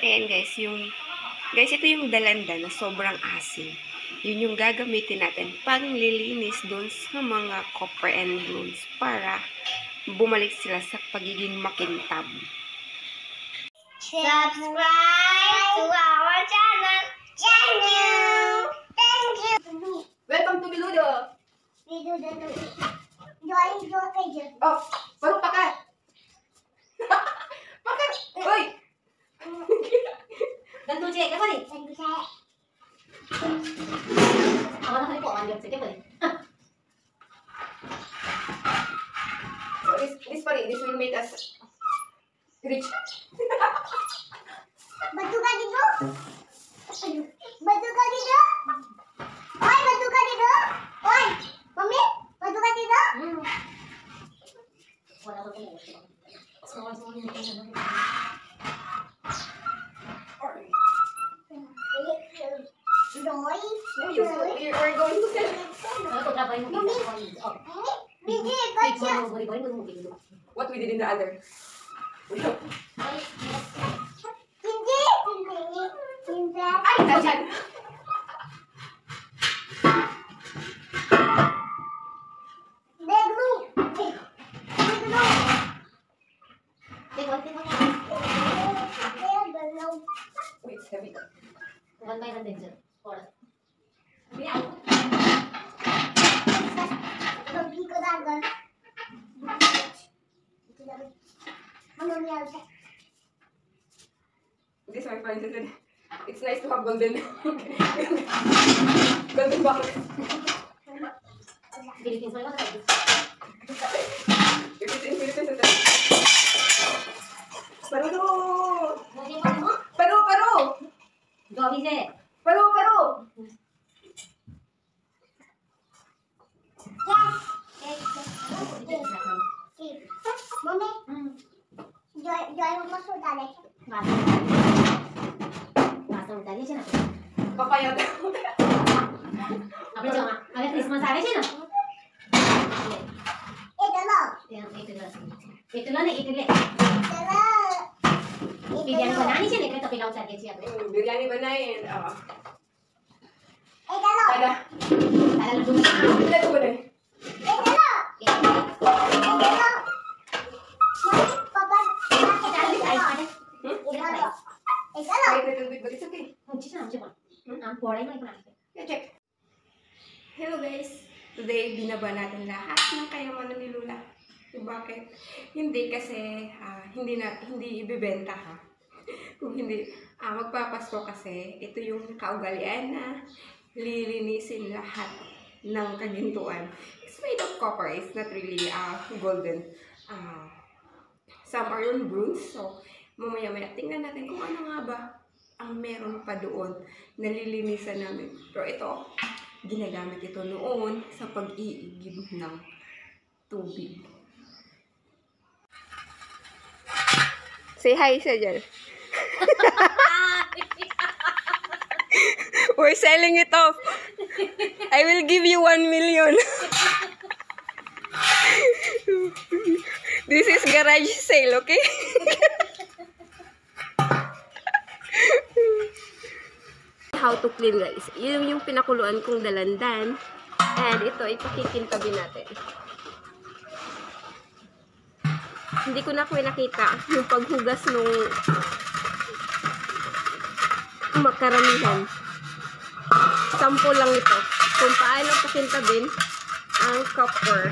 Ayan guys, ito yung dalanda na sobrang asim. Yun yung gagamitin natin pang lilinis dun sa mga copper and bronze para bumalik sila sa pagiging makintab. Subscribe to our channel. Thank you. Thank you. Welcome to Biludo! Oh, baru pakai. Pakai. Oi. Gantu cek apa nih? Gantu cek. Awalnya kali kok lanjut cek apa nih? This will make us rich. Batu ka dito? Batu ka dito? Oi, batu ka dito? Oi, mami, batu ka dito? Wala ko tayo. Semua ini We're going to sell. What we did in the other. Ay, dyan. Wait, it's heavy. One by one danger. This my friend said, it's nice to have golden golden bucket. Philippines, wala ka If it's in Philippines, it's Paru. Gabi se. Paru. Mami, joy mo masuk tadi. Masuk tadi sih nak. Papaya. Apa cuma? Ada Christmas ada sih nak. Itu loh. Itu loh nih, itu le. Biryani बनानी चाहिए लेकिन तो पिलाओ चाहिए जी आपने Biryani बनाए ada Laddu Let's go then. पापा Wait a little bit, but it's okay. Yeah, check. Hello guys. Today, binaba natin lahat ng kayamanan ni Lula. Bakit? Hindi kasi, hindi ibibenta ha. Kung hindi, magpapasko kasi, ito yung kaugalian na lilinisin lahat ng kagintuan. It's made of copper. It's not really golden. Some are on bronze. So, mamaya-maya, tingnan natin kung ano nga ba ang meron pa doon na lilinisan namin. Pero ito, ginagamit ito noon sa pag-iigib ng tubig. Say hi sa dyan. We're selling it off. I will give you 1 million. This is garage sale, okay? How to clean, guys. Yun yung pinakuluan kong dalandan. And ito, ipakikintabi natin. Hindi ko na nakita yung paghugas nung makaramihan. Sample lang ito. Kung paano pakintabin ang copper.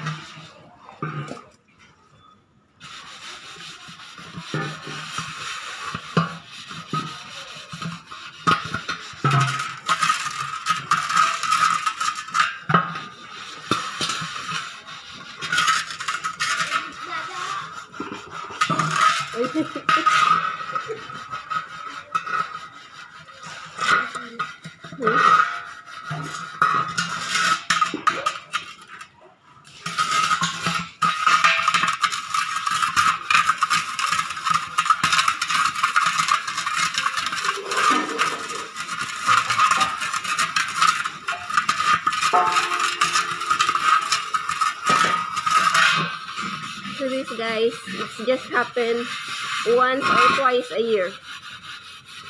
So this guys, it's just happened once or twice a year.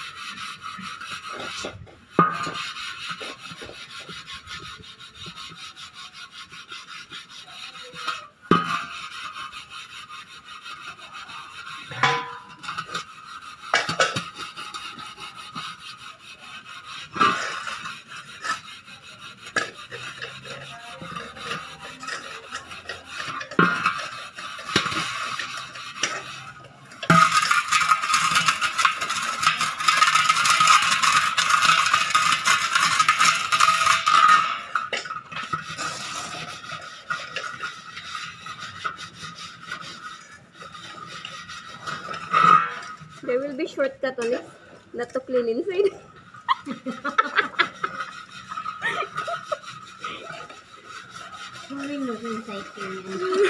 shortcut on it. Not to clean inside. Moving look inside here.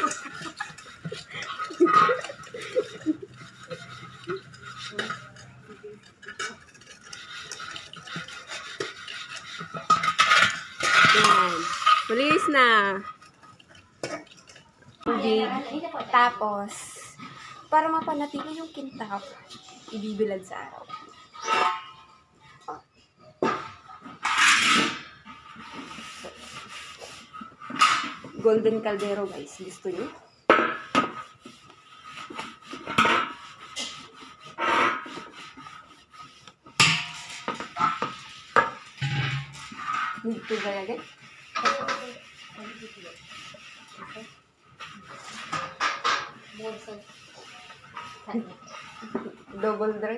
Yan. Malinis na. Tubig. Tapos, para mapanatili yung kintab, ibibilad sa araw. Golden caldero, guys. Gusto nyo? Dito talaga. Double dry.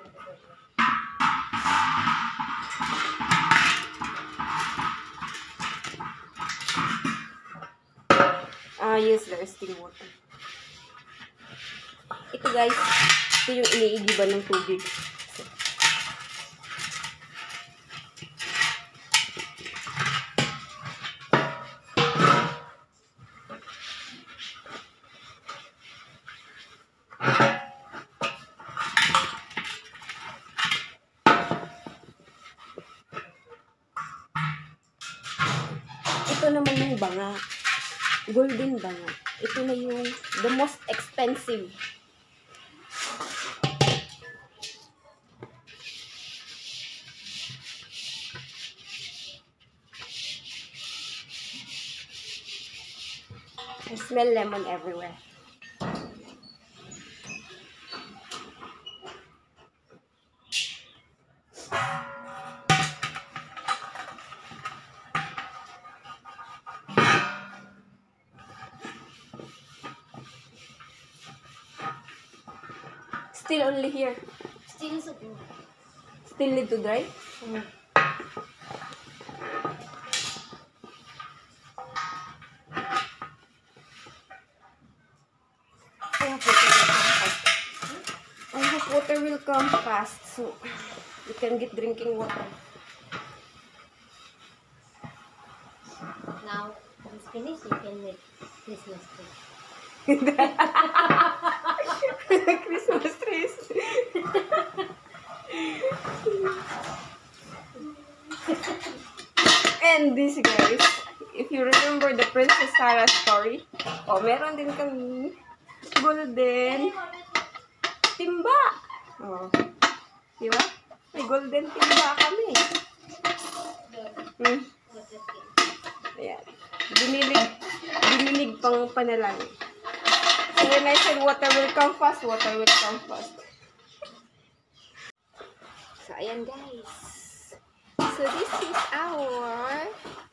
Yes, there's still water. Ito guys, ito yung iniigiban ng tubig. Ito naman yung banga. Golden banga. Ito na yung the most expensive. I smell lemon everywhere. Still only here. Still so good. Still need to dry? I hope water will come fast so you can get drinking water. Now, it's finished, you can make Christmas tree. Christmas trees. And this guys, if you remember the Princess Sarah story, meron din kami golden timba. Diba? May golden timba kami. Ayan. Binilig pang panalangin. So when I said water will come fast, water will come fast. So ayan guys. So this is our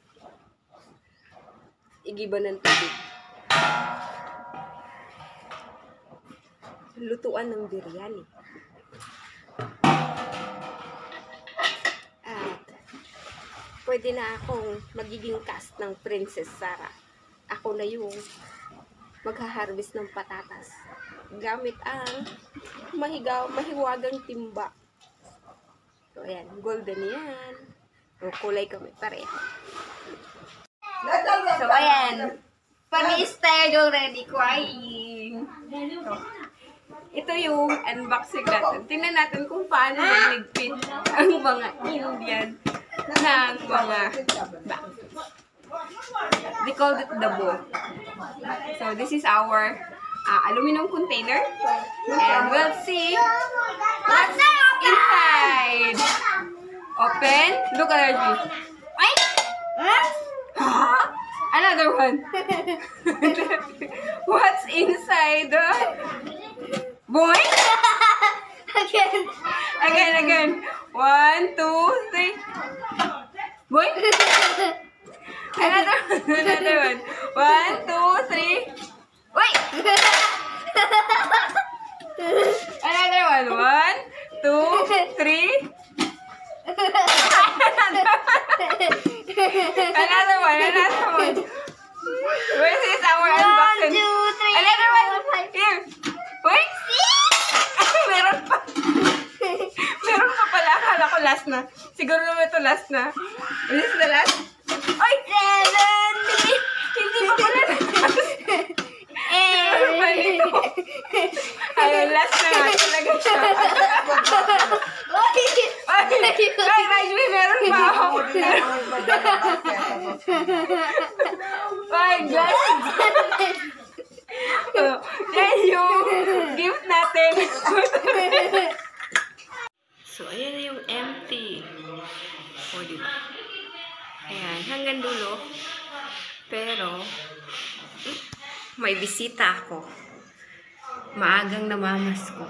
igiba ng tubig. Lutuan ng biryani. At pwede na akong magiging cast ng Princess Sarah. Ako na yung magha-harvest ng patatas gamit ang mahiwagang timba. So ayan, golden yan. O, kulay kami pareho. So ayan, Fanny is tired already crying. So, ito yung unboxing natin. Tingnan natin kung paano maligpit ang mga Indian ng mga box. They called it the bowl. So this is our aluminum container. And we'll see what's inside. Open. Look at it. Wait. Another one. What's inside the boy? Again. 1, 2, 3. Boy. Another one. 1, 2, 3. Wait. Another one. 1, 2, 3. Another one. Where is our unboxing? 1, 2, 3. Another one. Here. Wait. Meron pa. ko last na. Siguro naman ito last na. Is this the last? Ay! 70! Hindi pa pala last. Ayun, last na nga talaga siya. Ay, Rajmi, meron pa ako. Ay, glass. Yan yung gift natin. So, ayan na yung empty. O, diba? Ayan, hanggang dulo. Pero, may bisita ako. Maagang namamas ko.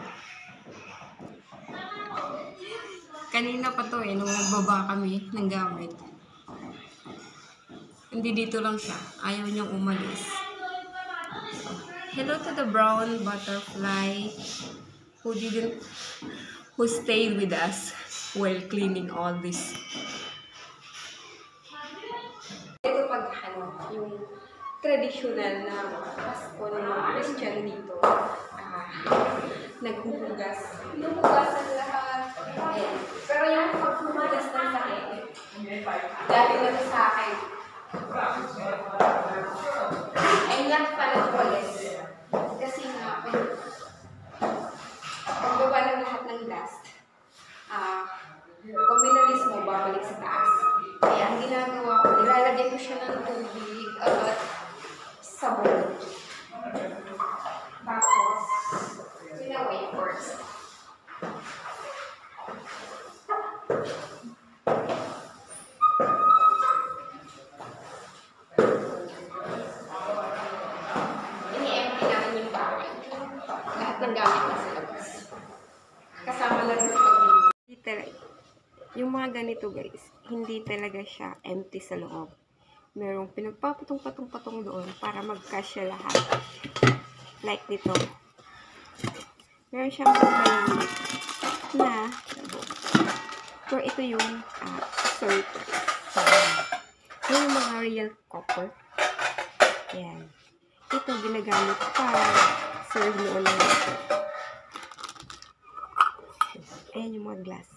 Kanina pa to nung nagbaba kami ng gamit. Hindi dito lang siya. Ayaw niyang umalis. So, hello to the brown butterfly who stayed with us while cleaning all this. Ito pag yung traditional na Pasko ng mga Christian dito, naghuhugas. Hinuhugasan lahat. Ayan. Pero yung paghuhugas ng sakit, dahil na ito sa akin, ay not pala ulit. Kasi nga, pagbaba ng lahat ng dust, pag binalis mo, babalik sa taas. Kaya ang ginagawa ko, nilalagay ko siya ng tubig at sabon. Tapos, sinaway first. Ini-empty namin yung bahay. Lahat ng gamit na sa labas. Kasama na rin sa pagbili. Yung mga ganito guys, hindi talaga siya empty sa loob. Merong pinagpapatong-patong-patong doon para mag-cash lahat. Like dito. Meron siyang maliit na pero ito yung sorter. Yung mga real copper. Yan. Ito ginagamit para serve noon ng water. Ayan yung mga glass.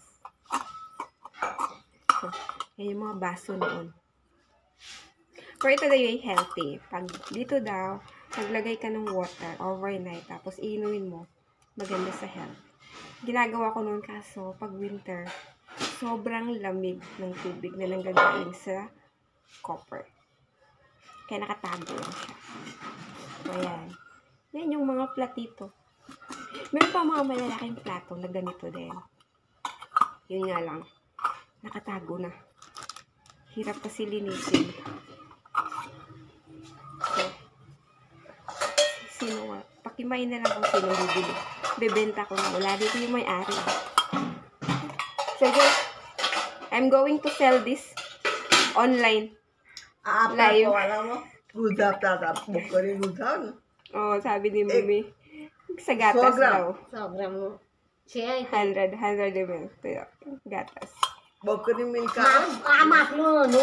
So, ayan yung mga baso noon. Pero ito daw yung healthy. Pag dito daw, maglagay ka ng water overnight, tapos iinumin mo, maganda sa health. Ginagawa ko noon kaso, pag winter, sobrang lamig ng tubig na nanggagaling sa copper. Kaya nakatago lang siya. So, ayan. Yan yung mga platito. Meron pa mga malalaking plato na ganito din. Yun nga lang. Nakatago na. Hirap kasi linisin. So, sino nga? Pakimay na lang kung sino bibili. Bebenta ko na. Wala dito yung may-ari. So guys, I'm going to sell this online. Live. Oh, sabi ni Mimi. Sa gatas daw. Sobrang mo. 100 ml. Ito gatas. Amat mo, no?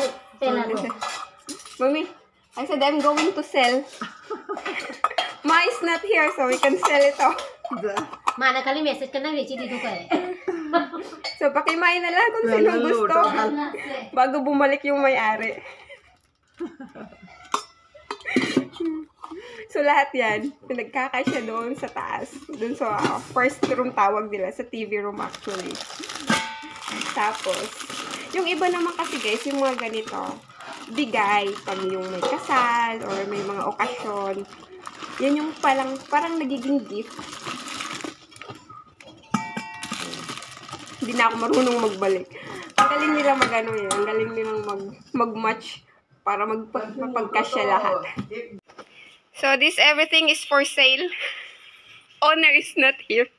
Mami, I said I'm going to sell. Ma is not here, so we can sell it off. Mana kali message ka na, Richie, dito ka eh. So, pakimain na lang kung sino gusto. Bago bumalik yung may-ari. So, lahat yan, pinagkakasya doon sa taas. Doon sa first room tawag nila, sa TV room actually. Tapos, yung iba naman kasi guys, yung mga ganito, bigay pag yung may kasal or may mga okasyon. Yan yung parang nagiging gift. Hindi na ako marunong magbalik. Ang galing nila mag-ano yun. Ang galing nilang mag-match para mapagkasya lahat. So, this everything is for sale. Owner is not here.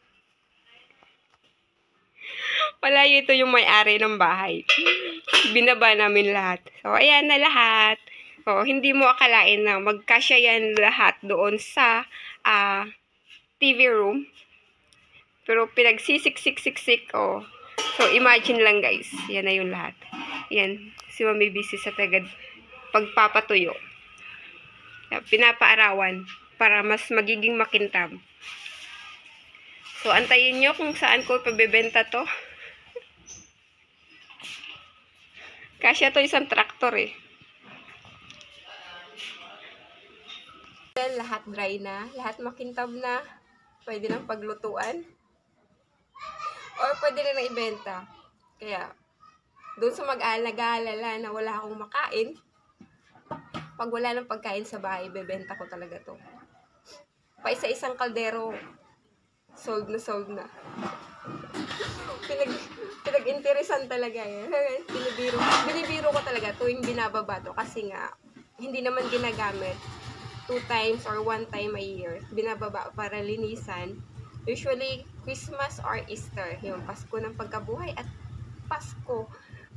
Wala ito yung may-ari ng bahay. Binaba namin lahat. So, ayan na lahat. So, hindi mo akalain na magkasya yan lahat doon sa TV room. Pero pinagsisik-sik-sik-sik. Oh. So, imagine lang guys. Yan na yung lahat. Yan. Si Mami busy sa pagpapatuyo. Pinapaarawan para mas magiging makintab. So, antayin nyo kung saan ko pabibenta to. Kasya to isang traktor eh. Lahat dry na, lahat makintab na. Pwede nang paglutuan. Or pwede rin na ibenta. Kaya, doon sa mag-alala na wala akong makain, pag wala ng pagkain sa bahay, bebenta ko talaga to. Pa isa-isang kaldero, sold na. Pinag-interesan talaga eh. Binibiro ko talaga tuwing binababa to kasi nga, hindi naman ginagamit 2 times or 1 time a year. Binababa para linisan. Usually, Christmas or Easter, yung Pasko ng pagkabuhay at Pasko,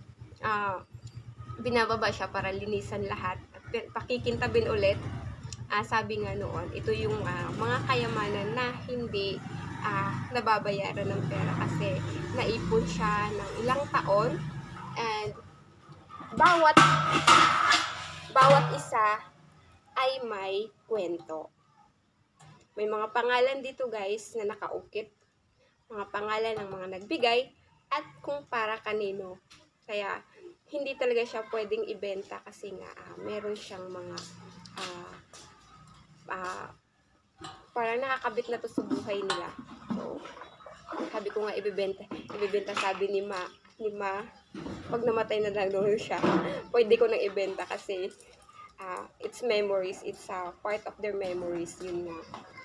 binababa siya para linisan lahat at pakikintabin ulit. Sabi nga noon, ito yung mga kayamanan na hindi nababayaran ng pera kasi naipon siya ng ilang taon and bawat isa ay may kwento. May mga pangalan dito guys na nakaukit. Mga pangalan ng mga nagbigay at kung para kanino. Kaya hindi talaga siya pwedeng ibenta kasi nga meron siyang mga parang nakakabit na to sa buhay nila. So, sabi ko nga ibebenta sabi ni Ma, pag namatay na lang daw siya, pwede ko nang ibenta kasi it's memories, it's part of their memories, yun nga.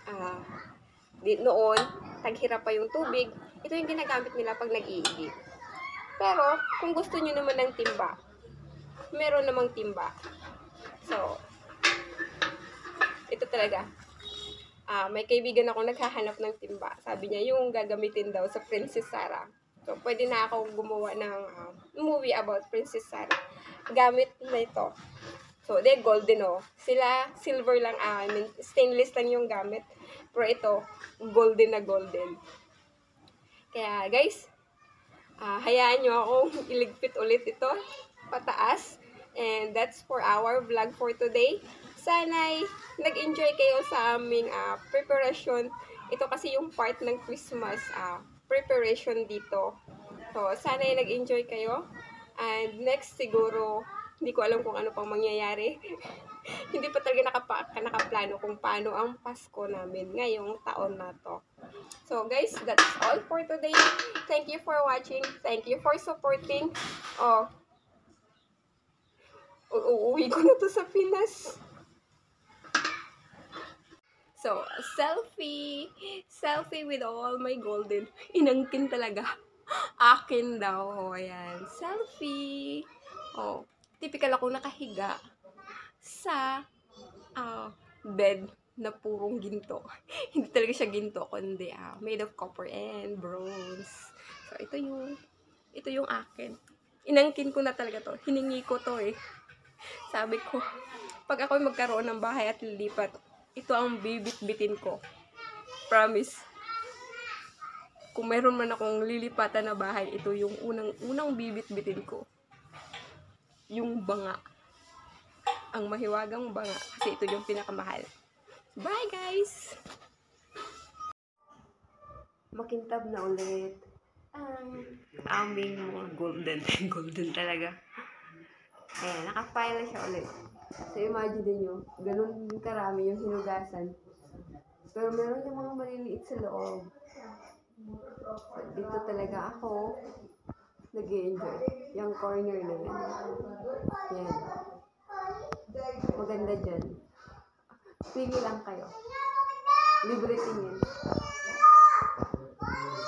Noon, taghirap pa yung tubig, ito yung ginagamit nila pag nag-iigib. Pero, kung gusto nyo naman ng timba, meron namang timba. So, ito talaga. May kaibigan ako naghahanap ng timba. Sabi niya, yung gagamitin daw sa Princess Sarah. So, pwede na ako gumawa ng movie about Princess Sarah. Gamit na ito. So, they golden Sila, silver lang, stainless lang yung gamit. Pero ito, golden na golden. Kaya, guys, hayaan nyo akong iligpit ulit ito, pataas. And that's for our vlog for today. Sana'y nag-enjoy kayo sa aming preparation. Ito kasi yung part ng Christmas preparation dito. So, sana'y nag-enjoy kayo. And next siguro, hindi ko alam kung ano pang mangyayari. Hindi pa talaga nakaplano kung paano ang Pasko namin ngayong taon na to. So guys, that's all for today. Thank you for watching. Thank you for supporting. Uuwi ko na to sa Pinas. So, selfie with all my golden. Inangkin talaga. Akin daw. Ayan. Selfie. Typical ako nakahiga sa bed na purong ginto. Hindi talaga siya ginto, kundi made of copper and bronze. So, ito yung akin. Inangkin ko na talaga to. Hiningi ko to eh. Sabi ko, pag ako magkaroon ng bahay at lilipat, ito ang bibit-bitin ko. Promise. Kung meron man akong lilipatan na bahay, ito yung unang bibit-bitin ko. Yung banga. Ang mahiwagang banga. Kasi ito yung pinakamahal. Bye guys! Makintab na ulit ang aming mga golden. Golden talaga. Ayan, nakapile na siya ulit. So imagine nyo, ganun karami yung hinugasan. Pero meron yung mga maliliit sa loob. So, dito talaga ako nag-i-enjoy. Yung corner na yan. Yan. Maganda dyan. Pili lang kayo. Libre tingin.